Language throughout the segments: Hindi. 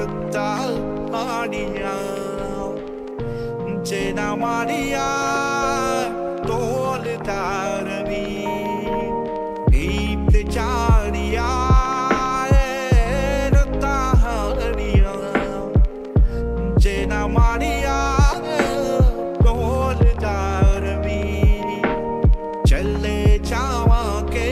रुता मारिया जेना मारिया तोल तारवी गीत चारिया रुता हारिया जेना मारिया तोल तारवी चले जावा के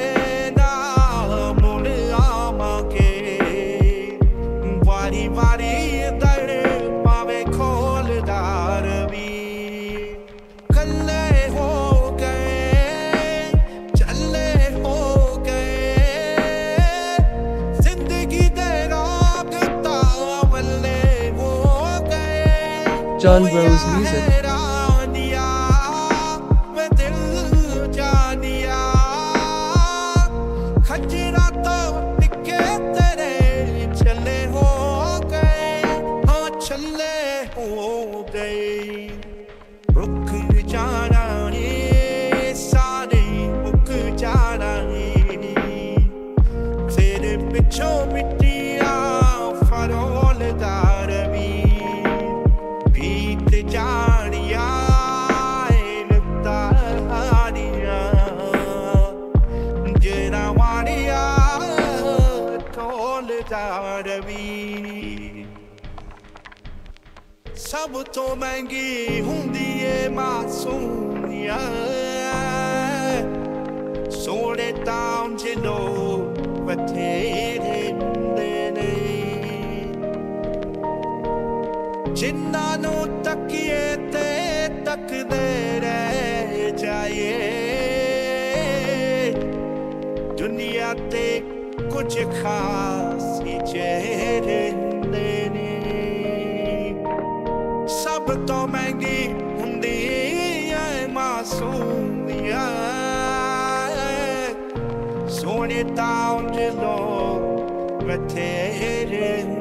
वारी दर पावे खोल दारवी कल्ले हो गए चले हो गए जिंदगी दे रागता वल्ले हो गए John Rose Music हो गए रुक जाना रे सारे रुक जाना रे तेरे पिछो मिट्टिया फरोल दारवी बीत जानिया तारिया जेना मारिया खोल दारवी सब तो महंगी हुंदी है मासूमिया सोने ताम जिलो बथेरे ने जिन्ना नो तकिए ते तकदे रह जाए दुनिया ते कुछ खास चेहरे सब तो महंगी हुंदी है मासूमिया सोने ताम जिलो बथेरे